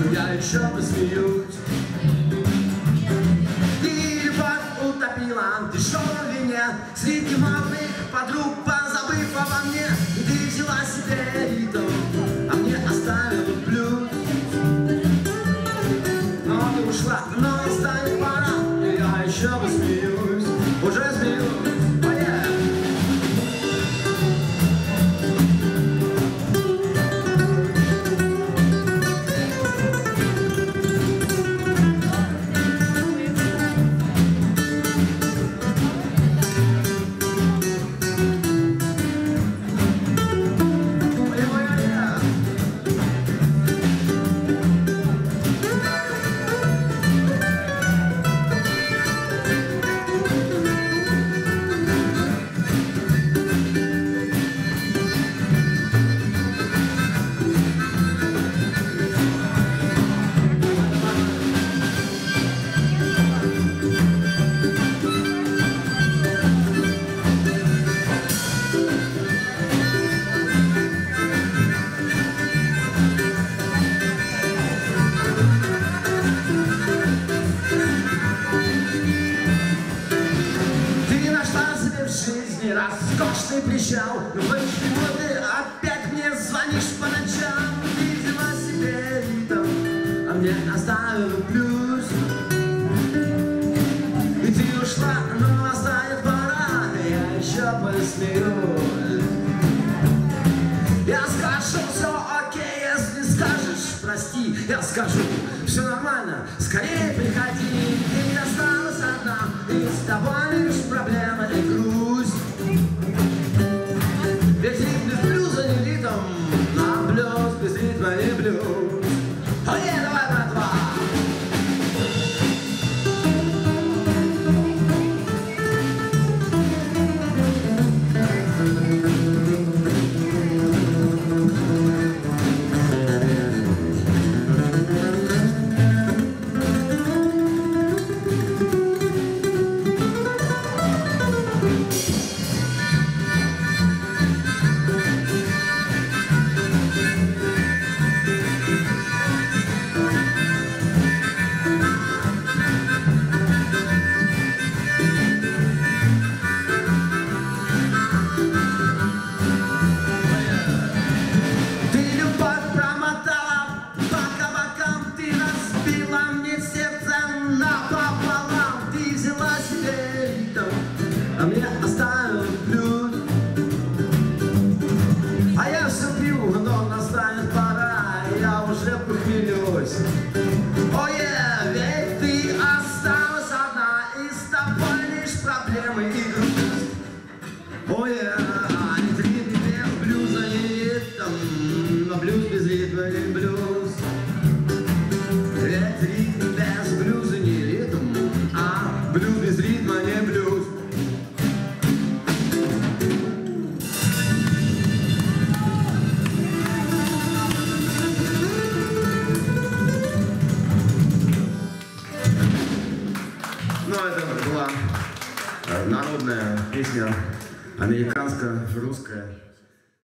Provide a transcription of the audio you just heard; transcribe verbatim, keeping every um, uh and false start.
я еще посмеюсь. Ты любовь утопила в дешевом вине, среди молодых подруг позабыв обо мне. Ты взяла себе ритм, а мне оставила блюз. Но ты ушла, но станет пора, и я еще посмеюсь, уже смеюсь. Роскошный причал, почему ты опять мне звонишь по ночам? Ты взяла себе ритм, а мне оставила плюс. И ты ушла, но настанет пора, я еще посмеюсь. Я скажу, все окей, если скажешь прости. Я скажу, все нормально, скорее приходи. Ты осталась одна, и с тобой лишь проблема и грусть. Ведь ритм без блюза не ритм, а блюз без ритма не блюз. Ой, давай, братва! А мне оставил блюз. А я все пью, но настанет пора, и я уже похмелюсь. О, yeah, ведь ты осталась одна, и с тобой лишь проблемы и грусть. О, yeah, не ритм без блюза, не ритм, но блюз без ритма не блюз. Ведь ритм без блюза не ритм, а блюз без ритма не блюз. Ну, это была народная песня, американская, русская.